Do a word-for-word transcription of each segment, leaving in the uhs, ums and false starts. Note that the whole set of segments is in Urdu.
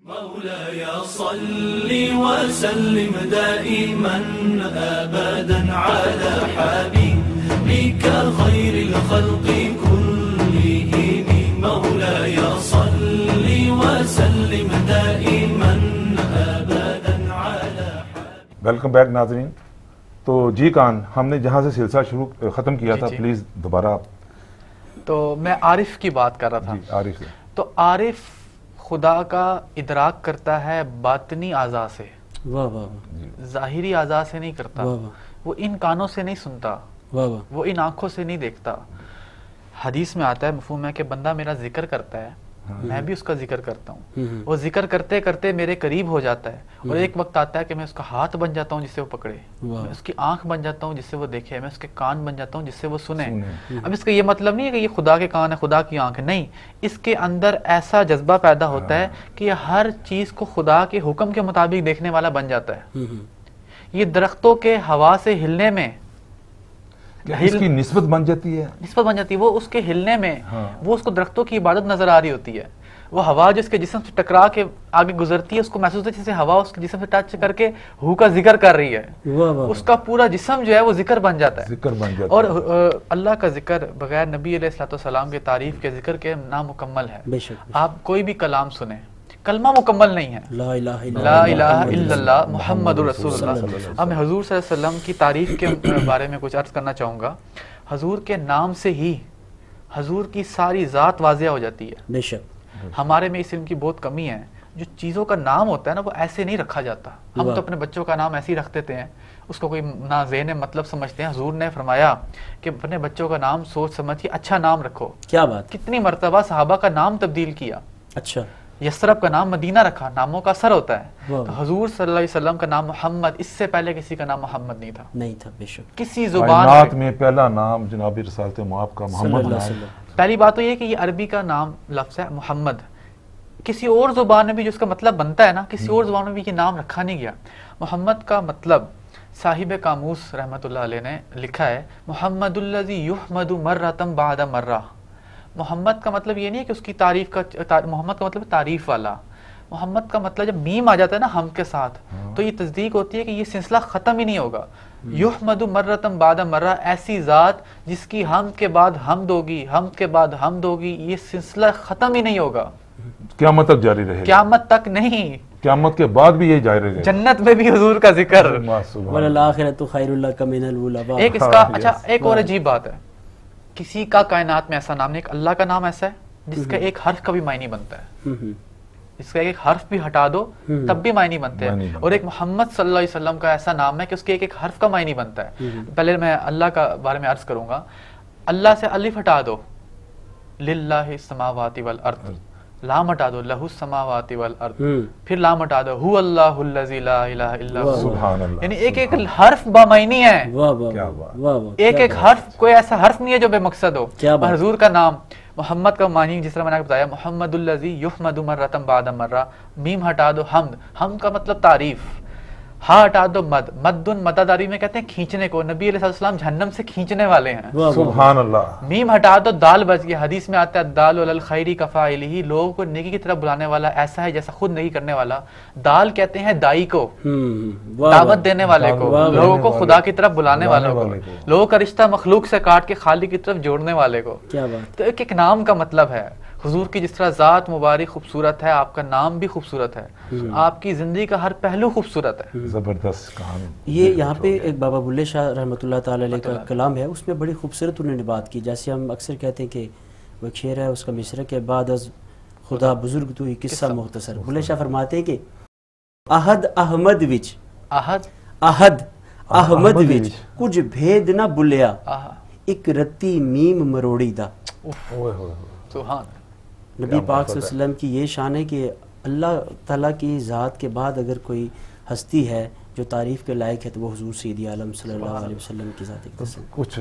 مولاي صل وسلم دائما أبدا على حبيبك خير الخلق كلهم مولاي صل وسلم دائما أبدا على حبيبك. ویلکم بیک ناظرین. تو جی کان ہم نے جہاں سے سلسلہ شروع ختم کیا تھا پلیز دوبارہ. تو میں عارف کی بات کر رہا تھا. جی عارف سے. تو عارف خدا کا ادراک کرتا ہے باطنی اعضاء سے، واہ واہ، ظاہری اعضاء سے نہیں کرتا. وہ ان کانوں سے نہیں سنتا، وہ ان آنکھوں سے نہیں دیکھتا. حدیث میں آتا ہے، مفہوم ہے کہ بندہ میرا ذکر کرتا ہے، میں بھی اس کا ذکر کرتا ہوں. وہ ذکر کرتے کرتے میرے قریب ہو جاتا ہے، اور ایک وقت آتا ہے کہ میں اس کا ہاتھ بن جاتا ہوں جس سے وہ پکڑے، میں اس کی آنکھ بن جاتا ہوں جس سے وہ دیکھے، میں اس کے کان بن جاتا ہوں جس سے وہ سنے. اب اس کا یہ مطلب نہیں ہے کہ یہ خدا کے کان ہے، خدا کی آنکھ ہے، نہیں. اس کے اندر ایسا جذبہ پیدا ہوتا ہے کہ یہ ہر چیز کو خدا کے حکم کے مطابق دیکھنے والا بن جاتا ہے. یہ درختوں کے ہوا سے ہلنے میں اس کی نسبت بن جاتی ہے، نسبت بن جاتی ہے. وہ اس کے ہلنے میں وہ اس کو درختوں کی عبادت نظر آ رہی ہوتی ہے. وہ ہوا جس کے جسم سے ٹکرا کے آگے گزرتی ہے، اس کو محسوس ہوتا ہے جیسے ہوا اس کے جسم سے ٹچ کر کے ہو کا ذکر کر رہی ہے. اس کا پورا جسم جو ہے وہ ذکر بن جاتا ہے. ذکر بن جاتا ہے. اور اللہ کا ذکر بغیر نبی علیہ الصلوۃ والسلام کے تعریف کے ذکر کے نامکمل ہے. آپ کوئی بھی کلام سنیں، کلمہ مکمل نہیں ہے. لا الہ الا اللہ محمد رسول اللہ. اب میں حضور صلی اللہ علیہ وسلم کی تعریف کے بارے میں کچھ عرض کرنا چاہوں گا. حضور کے نام سے ہی حضور کی ساری ذات واضح ہو جاتی ہے. بے شک ہمارے میں اس علم کی بہت کمی ہے. جو چیزوں کا نام ہوتا ہے نا وہ ایسے نہیں رکھا جاتا. ہم تو اپنے بچوں کا نام ایسے ہی رکھ دیتے ہیں، اس کو کوئی نہ ذہن مطلب سمجھتے ہیں. حضور نے فرمایا کہ اپنے بچوں کا نام سوچ سمجھ کے اچھا نام رکھو. کیا بات! کتنی مرتبہ صحابہ کا نام تبدیل کیا. اچھا، یسرب کا نام مدینہ رکھا. ناموں کا اثر ہوتا ہے. تو حضور صلی اللہ علیہ وسلم کا نام محمد، اس سے پہلے کسی کا نام محمد نہیں تھا. نہیں تھا بے شک. کسی زبان میں پہلا نام جناب رسالت مآب کا محمد. پہلی بات تو یہ کہ یہ عربی کا نام لفظ ہے محمد. کسی اور زبان میں بھی جو اس کا مطلب بنتا ہے نا، کسی اور زبان میں بھی یہ نام رکھا نہیں گیا. محمد کا مطلب صاحب قاموس رحمۃ اللہ علیہ نے لکھا ہے محمد الذی یحمد مرۃ بعد مرہ. محمد کا مطلب یہ نہیں ہے کہ اس کی تعریف کا، محمد کا مطلب تعریف والا. محمد کا مطلب جب میم آ جاتا ہے نا ہم کے ساتھ تو یہ تصدیق ہوتی ہے کہ یہ سلسلہ ختم ہی نہیں ہوگا. یحمد مرۃ بعد مرہ، ایسی ذات جس کی ہم کے بعد حمد ہوگی، ہم کے بعد حمد ہوگی، یہ سلسلہ ختم ہی نہیں ہوگا. قیامت تک جاری رہے گا. قیامت تک نہیں، قیامت کے بعد بھی یہ جاری رہے گا. جنت میں بھی حضور کا ذکر. والآخرۃ خیر لک من الاولی. ایک اس کا اچھا ایک اور عجیب بات ہے، کسی کا کائنات میں ایسا نام نہیں. ایک اللہ کا نام ایسا ہے جس کا ایک حرف کا بھی معنی بنتا ہے. اس کا ایک حرف بھی ہٹا دو تب بھی معنی بنتے ہیں. اور ایک محمد صلی اللہ علیہ وسلم کا ایسا نام ہے کہ اس کے ایک ایک حرف کا معنی بنتا ہے. پہلے میں اللہ کا بارے میں عرض کروں گا. اللہ سے الف ہٹا دو، للہ السماوات والارض. لام ہٹا دو، لہو السماوات والارض. پھر لام ہٹا دو، هو اللہ الذی لا الہ الا هو. سبحان اللہ. یعنی ایک ایک حرف بامعنی ہے. ایک ایک حرف، کوئی ایسا حرف نہیں ہے جو بے مقصد ہو. حضور کا نام محمد کا معنی جس طرح میں نے بتایا، محمد الذی یحمد مرۃ بعد مرہ. میم ہٹا دو، حمد. حمد کا مطلب تعریف. ہا ہٹا دو، مد. مدن مدد عربی میں کہتے ہیں کھینچنے کو. نبی علیہ السلام جہنم سے کھینچنے والے ہیں. سبحان اللہ. میم ہٹا دو، دال بچ گیا. حدیث میں آتا ہے دال علی الخیر کفاعلہ، لوگوں کو نیکی کی طرف بلانے والا ایسا ہے جیسا خود نیکی کرنے والا. دال کہتے ہیں دائی کو، دعوت دینے والے کو، لوگوں کو خدا کی طرف بلانے والوں کو، لوگوں کا رشتہ مخلوق سے کاٹ کے خالق کی طرف جوڑنے والے کو. تو ایک ایک نام کا مطلب ہے. حضور کی جس طرح ذات مبارک خوبصورت ہے، آپ کا نام بھی خوبصورت ہے. آپ کی زندگی کا ہر پہلو خوبصورت ہے. زبردست کہانی. یہ یہاں پہ ایک بابا بلے شاہ رحمۃ اللہ تعالی علیہ کا کلام ہے، اس میں بڑی خوبصورت انہوں نے بات کی. جیسے ہم اکثر کہتے ہیں کہ وہ ایک شعر ہے، اس کا مصرع کے بعد از خدا بزرگ تو ہی قصہ مختصر. بلے شاہ فرماتے ہیں کہ احد احمد وچ احد احد احمد وچ کچھ بھید نہ بلیا، ایک رتی میم مروڑی دا. سبحان. نبی پاک صلی اللہ علیہ وسلم کی یہ شان ہے کہ اللہ تعالیٰ کی ذات کے بعد اگر کوئی ہستی ہے جو تعریف کے لائق ہے تو وہ حضور سیدی عالم صلی اللہ علیہ وسلم کی ذات ہے. کچھ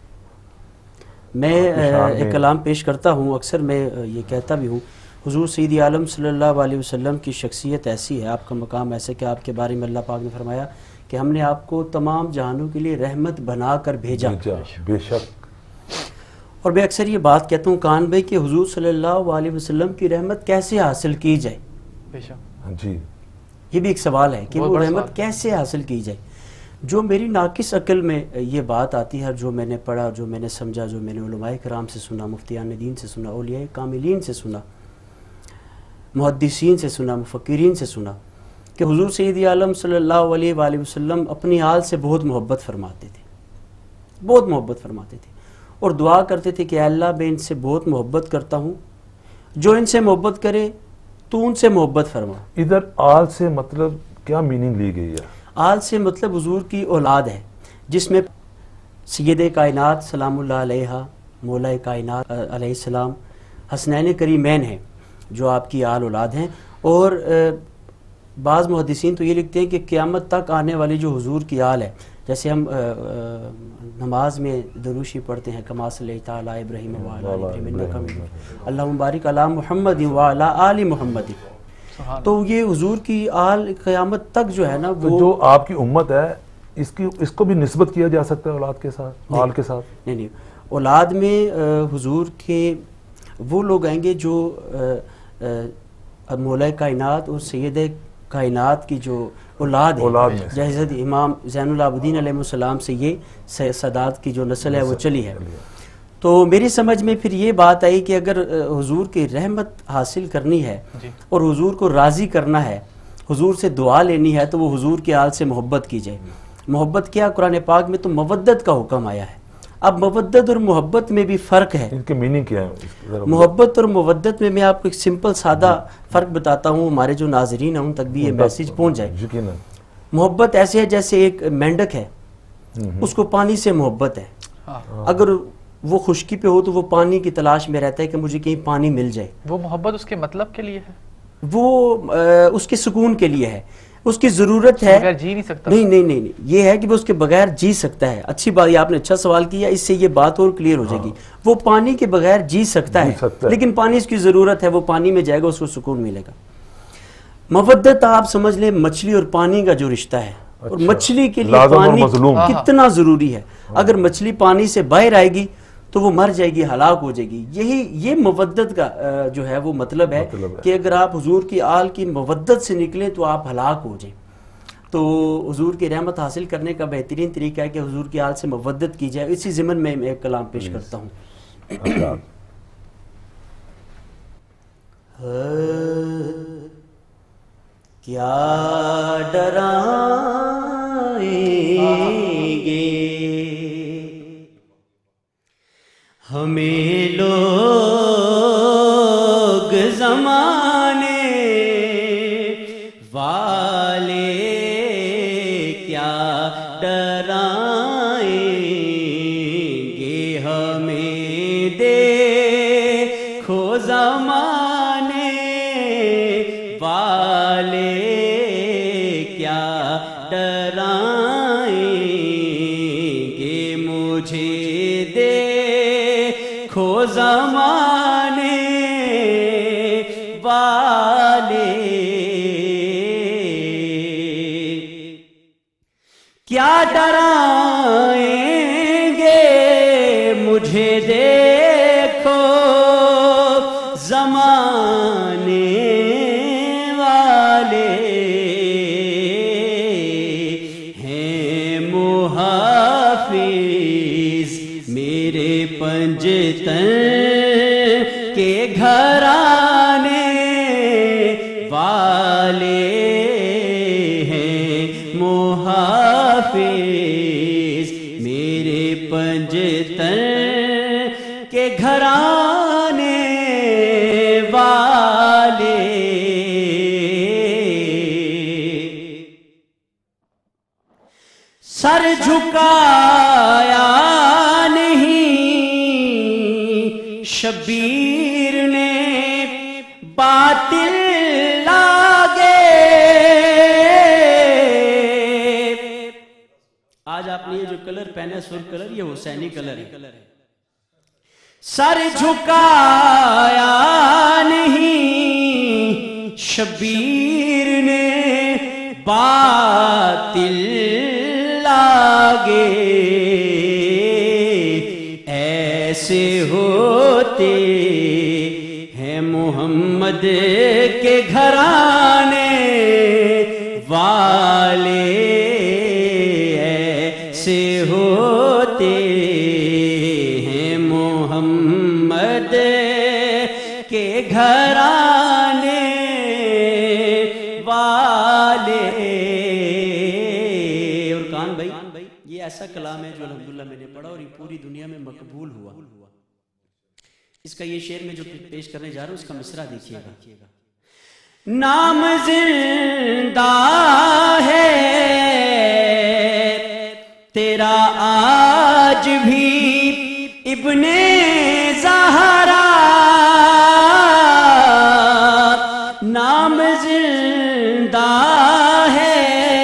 میں ایک کلام پیش کرتا ہوں، اکثر میں یہ کہتا بھی ہوں، حضور سیدی عالم صلی اللہ علیہ وسلم کی شخصیت ایسی ہے، آپ کا مقام ایسے کہ آپ کے بارے میں اللہ پاک نے فرمایا کہ ہم نے آپ کو تمام جہانوں کے لیے رحمت بنا کر بھیجا. بے شک. اور میں اکثر یہ بات کہتا ہوں کان بھائی کہ حضور صلی اللہ علیہ وسلم کی رحمت کیسے حاصل کی جائے. جی یہ بھی ایک سوال ہے کہ بہت وہ بڑا رحمت سوال۔ کیسے حاصل کی جائے. جو میری ناقص عقل میں یہ بات آتی ہے، جو میں نے پڑھا، جو میں نے سمجھا، جو میں نے علماء کرام سے سنا، مفتیان دین سے سنا، اولیاء کاملین سے سنا، محدثین سے سنا، مفکرین سے سنا، کہ حضور سید عالم صلی اللہ علیہ وآلہ وسلم اپنی آل سے بہت محبت فرماتے تھے، بہت محبت فرماتے تھے، اور دعا کرتے تھے کہ اے اللہ میں ان سے بہت محبت کرتا ہوں، جو ان سے محبت کرے تو ان سے محبت فرما. ادھر آل سے مطلب کیا میننگ لی گئی ہے؟ آل سے مطلب حضور کی اولاد ہے، جس میں سید کائنات سلام اللہ علیہ، مولا کائنات علیہ السلام، حسنین کریمین ہیں جو آپ کی آل اولاد ہیں. اور بعض محدثین تو یہ لکھتے ہیں کہ قیامت تک آنے والی جو حضور کی آل ہے، جیسے ہم نماز میں دروشی پڑھتے ہیں کما صلی تعالی ابراہیم وعلی آل ابراہیم انک حمید مجید، اللہم بارک علی محمد وعلی آل محمد. تو یہ حضور کی آل قیامت تک جو ہے نا وہ جو آپ کی امت ہے اس کی اس کو بھی نسبت کیا جا سکتا ہے اولاد کے ساتھ، آل کے ساتھ؟ نہیں نہیں، اولاد میں حضور کے وہ لوگ آئیں گے جو مولا کائنات اور سید کائنات کی جو اولاد ہے، جیسے امام زین العابدین علیہ السلام سے یہ سادات کی جو نسل ہے وہ چلی ہے. تو میری سمجھ میں پھر یہ بات آئی کہ اگر حضور کی رحمت حاصل کرنی ہے اور حضور کو راضی کرنا ہے، حضور سے دعا لینی ہے، تو وہ حضور کے آل سے محبت کی جائے. محبت کیا؟ قرآن پاک میں تو مودت کا حکم آیا ہے. اب مودت اور محبت میں بھی فرق ہے. ان کے میننگ کیا ہے؟ محبت اور مودت میں میں آپ کو ایک سمپل سادہ فرق بتاتا ہوں، ہمارے جو ناظرین ہیں ان تک بھی یہ میسیج پہنچ جائے. محبت ایسے ہے جیسے ایک مینڈک ہے، اس کو پانی سے محبت ہے. اگر وہ خشکی پہ ہو تو وہ پانی کی تلاش میں رہتا ہے کہ مجھے کہیں پانی مل جائے. وہ محبت اس کے مطلب کے لیے ہے، وہ اس کے سکون کے لیے ہے، اس کی ضرورت ہے. بغیر جی نہیں سکتا. نہیں نہیں نہیں یہ ہے کہ وہ اس کے بغیر جی سکتا ہے. اچھی بات، یہ آپ نے اچھا سوال کیا، اس سے یہ بات اور کلیئر ہو جائے گی. وہ پانی کے بغیر جی سکتا ہے، لیکن پانی اس کی ضرورت ہے. وہ پانی میں جائے گا، اس کو سکون ملے گا. مودت آپ سمجھ لیں مچھلی اور پانی کا جو رشتہ ہے، اور مچھلی کے لیے پانی کتنا ضروری ہے. اگر مچھلی پانی سے باہر آئے گی تو وہ مر جائے گی، ہلاک ہو جائے گی. یہی یہ مودت کا جو ہے وہ مطلب ہے کہ اگر آپ حضور کی آل کی مودت سے نکلیں تو آپ ہلاک ہو جائیں. تو حضور کی رحمت حاصل کرنے کا بہترین طریقہ ہے کہ حضور کی آل سے مودت کی جائے. اسی ضمن میں میں ایک کلام پیش کرتا ہوں. کیا ڈرائیں گے ہمیں لوگ زمانے والے، کیا ڈرائیں گے ہمیں دیکھو زمانے والے، کیا ڈرائیں گے مجھے دیکھو زمانے والے، کیا ڈرائیں گے مجھے دیکھو زمانے والے، ہیں محافظ میرے پنجتن کے گھرانے والے، ہیں محافظ میرے پنجتن کے گھرانے والے. سر جھکایا نہیں شبیر نے باطل لاگے. آج آپ نے یہ جو کلر پہنے سرخ کلر، یہ حسینی کلر ہے. سر جھکایا نہیں شبیر نے باطل لاگے، ایسے ہوتے ہیں محمد کے گھرانے ایسا کلام ہے جو الحمدللہ میں نے پڑھا اور یہ پوری دنیا میں مقبول ہوا. اس کا یہ شعر میں جو پیش کرنے جا رہا ہوں اس کا مصرع دیکھیے گا. نام زندہ ہے تیرا آج بھی ابن زہرا، نام زندہ ہے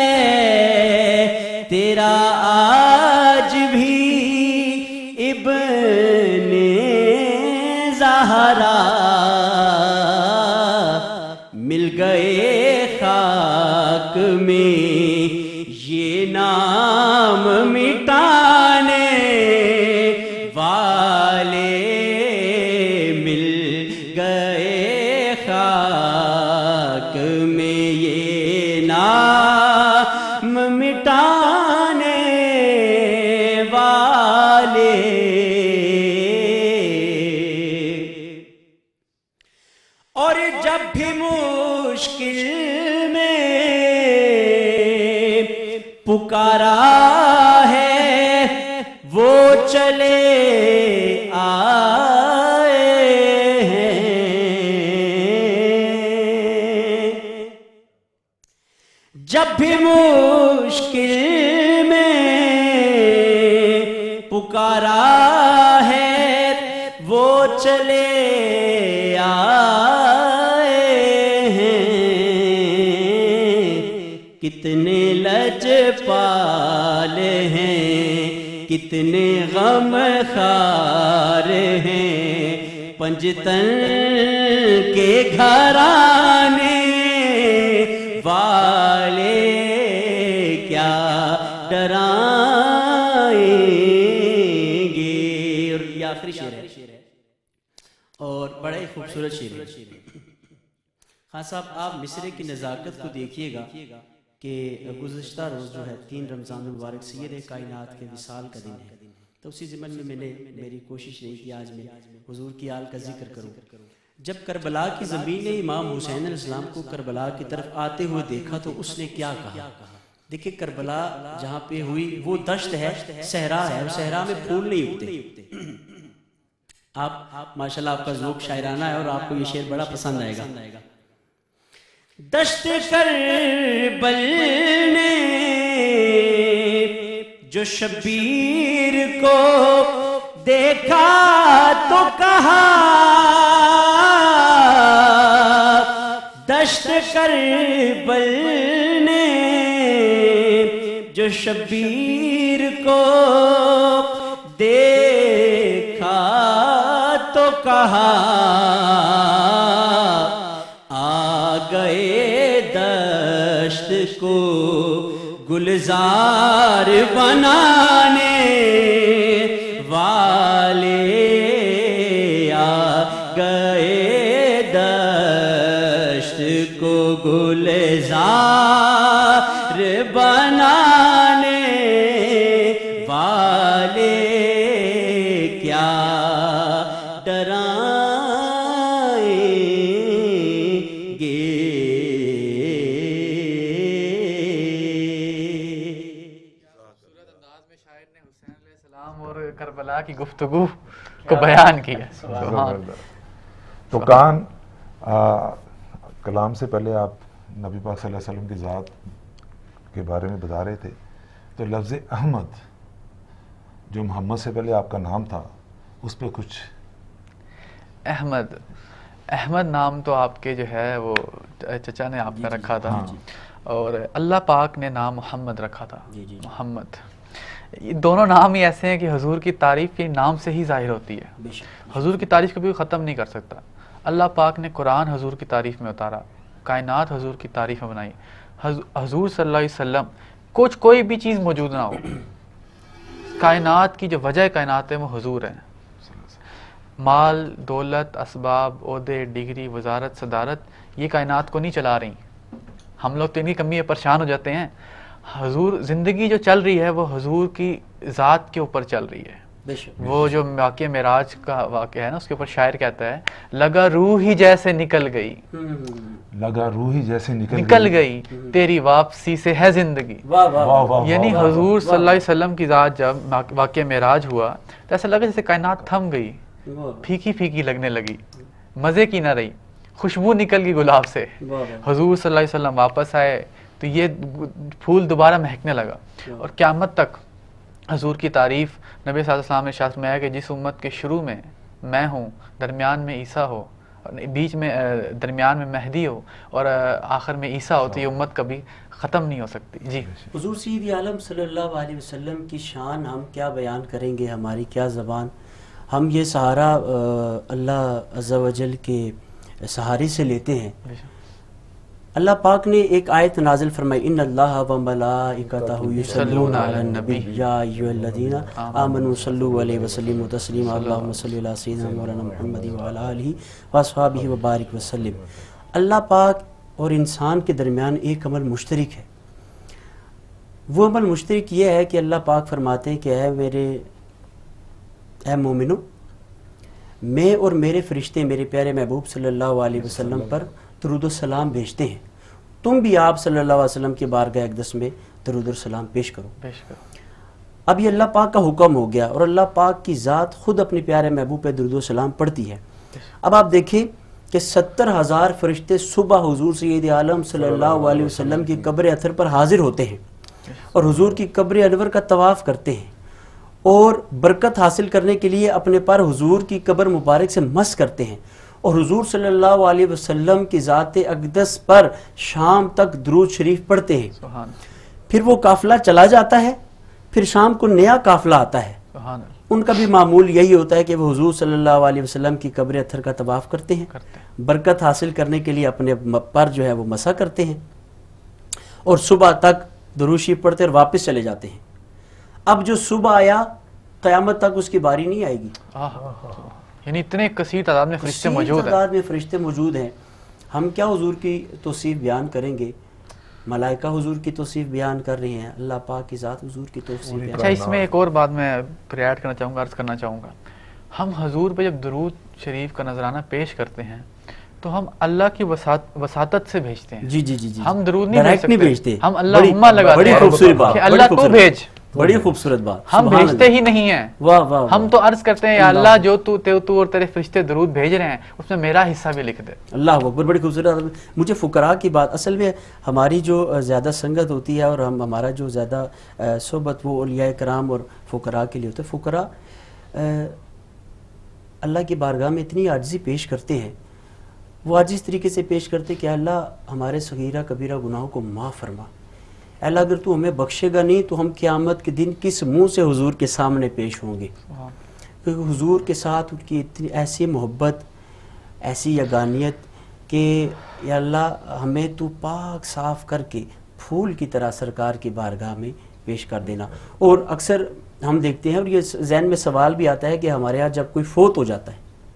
تیرا آج بھی ابن زہرا، مل گئے خاک میں یہ نام مٹانے والے، مل گئے خاک میں یہ نام مٹانے والے. اور جب بھی مشکل میں پکارا ہے وہ چلے آئے ہیں، جب بھی مشکل میں پکارا ہے وہ چلے آئے ہیں، کتنے لجپال ہیں کتنے غم خار ہیں، پنجتن کے گھرانے والے کیا ڈرائیں گے. اور یہ آخری شعر ہے اور بڑا ہی خوبصورت شعر ہے. خان صاحب آپ مصرے کی نزاکت کو دیکھیے گا کہ گزشتہ روز جو ہے تین رمضان المبارک سید کائنات کے وصال کا دن ہے، تو اسی ضمن میں میں نے میری کوشش رہی کہ آج میں حضور کی آل کا ذکر کروں. جب کربلا کی زمین نے امام حسین علیہ السلام کو کربلا کی طرف آتے ہوئے دیکھا تو اس نے کیا کہا. دیکھیں کربلا جہاں پہ ہوئی وہ دشت ہے، صحرا ہے، اور صحرا میں پھول نہیں اگتے. آپ ماشاءاللہ آپ کا ذوق شاعرانہ ہے اور آپ کو یہ شعر بڑا پسند آئے گا. دشت کربل نے جو شبیر کو دیکھا تو کہا، دشت کربل نے جو شبیر کو دیکھا تو کہا، آ گئے دشت کو گلزار بنانے والے، آ گئے دشت کو گلزار بنانے والے کیا ڈرائیں گے. اور کربلا کی گفتگو کو بیان کیا. تو کان کلام سے پہلے آپ نبی پاک صلی اللہ علیہ وسلم کی ذات کے بارے میں بتا رہے تھے، تو لفظ احمد جو محمد سے پہلے آپ کا نام تھا اس پہ کچھ. احمد احمد نام تو آپ کے جو ہے وہ چچا نے آپ کا رکھا تھا، اور اللہ پاک نے نام محمد رکھا تھا. محمد یہ دونوں نام ہی ایسے ہیں کہ حضور کی تعریف کے نام سے ہی ظاہر ہوتی ہے. حضور کی تعریف کبھی ختم نہیں کر سکتا. اللہ پاک نے قرآن حضور کی تعریف میں اتارا، کائنات حضور کی تعریف میں بنائی. حضور صلی اللہ علیہ وسلم کچھ کوئی بھی چیز موجود نہ ہو، کائنات کی جو وجہ کائنات ہے وہ حضور ہیں. مال، دولت، اسباب، عہدے، ڈگری، وزارت، صدارت یہ کائنات کو نہیں چلا رہی. ہم لوگ تو ان کی کمی میں پریشان ہو جاتے ہیں. حضور زندگی جو چل رہی ہے وہ حضور کی ذات کے اوپر چل رہی ہے. وہ جو واقعہ معراج کا واقعہ ہے نا، اس کے اوپر شاعر کہتا ہے لگا روح ہی جیسے نکل گئی، لگا روح ہی جیسے نکل نکل گئی تیری واپسی سے ہے زندگی. یعنی حضور صلی اللہ علیہ وسلم کی ذات جب واقعہ معراج ہوا تو ایسا لگا جیسے کائنات تھم گئی، پھیکی پھیکی لگنے لگی، مزے کی نہ رہی، خوشبو نکل گئی گلاب سے. حضور صلی اللہ علیہ وسلم واپس آئے تو یہ پھول دوبارہ مہکنے لگا. اور قیامت تک حضور کی تعریف نبی صلی اللہ علیہ وسلم نے شاعر میں ہے کہ جس امت کے شروع میں میں ہوں، درمیان میں عیسیٰ ہو، بیچ میں درمیان میں مہدی ہو اور آخر میں عیسیٰ ہو، تو یہ امت کبھی ختم نہیں ہو سکتی. جی حضور سید عالم صلی اللہ علیہ وسلم کی شان ہم کیا بیان کریں گے، ہماری کیا زبان. ہم یہ سہارا اللہ عز و جل کے سہارے سے لیتے ہیں. اللہ پاک نے ایک آیت نازل فرمائی، ان اللہ و ملائکتہ یصلون علی النبی یا ایھا الذین آمنوا صلوا علیہ وسلموا تسلیما اللہم صلی علی سیدنا مولانا محمد وعلی آلہ واصحابہ وبارک وسلم. اللہ پاک اور انسان کے درمیان ایک عمل مشترک ہے. وہ عمل مشترک یہ ہے کہ اللہ پاک فرماتے ہیں کہ اے میرے اے مومنو، میں اور میرے فرشتے میرے پیارے محبوب صلی اللہ علیہ وسلم پر درود و سلام بھیجتے ہیں، تم بھی آپ صلی اللہ علیہ وسلم کے بارگاہ اقدس میں درود و سلام پیش کرو. اب یہ اللہ پاک کا حکم ہو گیا اور اللہ پاک کی ذات خود اپنے پیارے محبوب پہ درود و سلام پڑھتی ہے. اب آپ دیکھیں کہ ستر ہزار فرشتے صبح حضور سید عالم صلی اللہ علیہ وسلم کی قبر اطہر پر حاضر ہوتے ہیں اور حضور کی قبر انور کا طواف کرتے ہیں اور برکت حاصل کرنے کے لیے اپنے پر حضور کی قبر مبارک سے مس کرتے ہیں اور حضور صلی اللہ علیہ وسلم کی ذات اقدس پر شام تک درود شریف پڑھتے ہیں. پھر وہ قافلہ چلا جاتا ہے، پھر شام کو نیا قافلہ آتا ہے. ان کا بھی معمول یہی ہوتا ہے کہ وہ حضور صلی اللہ علیہ وسلم کی قبر اطہر کا طواف کرتے ہیں، برکت حاصل کرنے کے لیے اپنے پر جو ہے وہ مسح کرتے ہیں اور صبح تک درود شریف پڑھتے اور واپس چلے جاتے ہیں. اب جو صبح آیا قیامت تک اس کی باری نہیں آئے گی. یعنی اتنے کثیر تعداد میں فرشتے موجود ہیں، تعداد میں فرشتے موجود ہیں. ہم کیا حضور کی توصیف بیان کریں گے؟ ملائکہ حضور کی توصیف بیان کر رہی ہیں، اللہ پاک کی ذات حضور کی توصیف بیان. اچھا، اس میں ایک اور بات میں ایڈ کرنا چاہوں گا، عرض کرنا چاہوں گا. ہم حضور پہ جب درود شریف کا نذرانہ پیش کرتے ہیں تو ہم اللہ کی وساطت سے بھیجتے ہیں. جی جی جی جی ہم درود نہیں بھیجتے، ہم اللہم لگاتے ہیں کہ اللہ تو بھیج. بڑی خوبصورت بات. ہم بھیجتے ہی نہیں ہیں، واہ واہ. ہم تو عرض کرتے ہیں یا اللہ جو تو تو اور تیرے فرشتے درود بھیج رہے ہیں اس میں میرا حصہ بھی لکھ دے. اللہ اکبر. بڑی خوبصورت. مجھے فقراء کی بات، اصل میں ہماری جو زیادہ سنگت ہوتی ہے اور ہم ہمارا جو زیادہ صحبت وہ اولیاء کرام اور فقراء کے لیے ہوتا ہے. فقراء اللہ کی بارگاہ میں اتنی عاجزی پیش کرتے ہیں، وہ عاجز اس طریقے سے پیش کرتے کہ اللہ ہمارے صغیرہ کبیرہ گناہوں کو معاف فرما. اللہ اگر تو ہمیں بخشے گا نہیں تو ہم قیامت کے دن کس منہ سے حضور کے سامنے پیش ہوں گے؟ کیونکہ حضور کے ساتھ ان کی اتنی ایسی محبت، ایسی یگانیت کہ یا اللہ ہمیں تو پاک صاف کر کے پھول کی طرح سرکار کی بارگاہ میں پیش کر دینا. اور اکثر ہم دیکھتے ہیں اور یہ ذہن میں سوال بھی آتا ہے کہ ہمارے یہاں جب کوئی فوت ہو جاتا ہے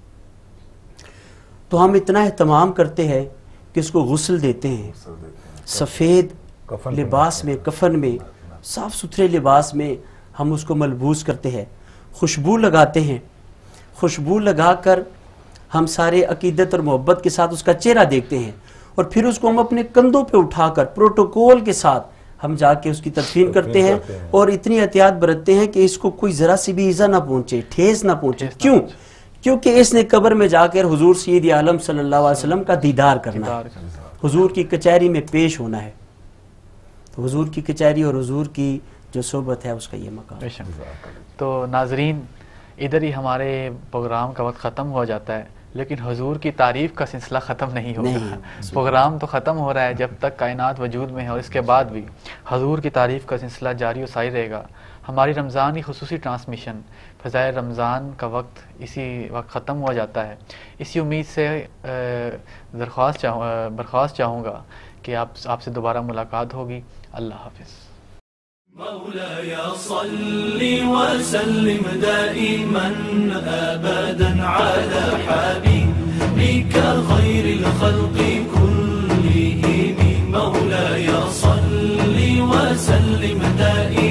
تو ہم اتنا اہتمام کرتے ہیں کہ اس کو غسل دیتے ہیں، سفید لباس میں، کفن میں، صاف ستھرے لباس میں ہم اس کو ملبوس کرتے ہیں، خوشبو لگاتے ہیں. خوشبو لگا کر ہم سارے عقیدت اور محبت کے ساتھ اس کا چہرہ دیکھتے ہیں اور پھر اس کو ہم اپنے کندھوں پہ اٹھا کر پروٹوکول کے ساتھ ہم جا کے اس کی تدفین کرتے ہیں اور اتنی احتیاط برتتے ہیں کہ اس کو کوئی ذرا سی بھی ایزا نہ پہنچے، ٹھیس نہ پہنچے. کیوں؟ کیونکہ اس نے قبر میں جا کر حضور سید عالم صلی اللہ علیہ وسلم کا دیدار کرنا ہے، حضور کی کچہری میں پیش ہونا ہے. تو حضور کی کچہری اور حضور کی جو صحبت ہے اس کا یہ مقام. تو ناظرین، ادھر ہی ہمارے پروگرام کا وقت ختم ہو جاتا ہے لیکن حضور کی تعریف کا سلسلہ ختم نہیں ہوگا. پروگرام تو ختم ہو رہا ہے جب تک کائنات وجود میں ہے اور اس کے بعد بھی حضور کی تعریف کا سلسلہ جاری و ساری رہے گا. ہماری رمضان کی خصوصی ٹرانسمیشن فضائل رمضان کا وقت اسی وقت ختم ہو جاتا ہے. اسی امید سے درخواست چاہوں برخواست چاہوں گا کہ آپ آپ سے دوبارہ ملاقات ہوگی. اللہ حافظ. مولاي صل وسلم دائما أبدا على حبيبك خير الخلق كلهم. مولاي صل وسلم دائما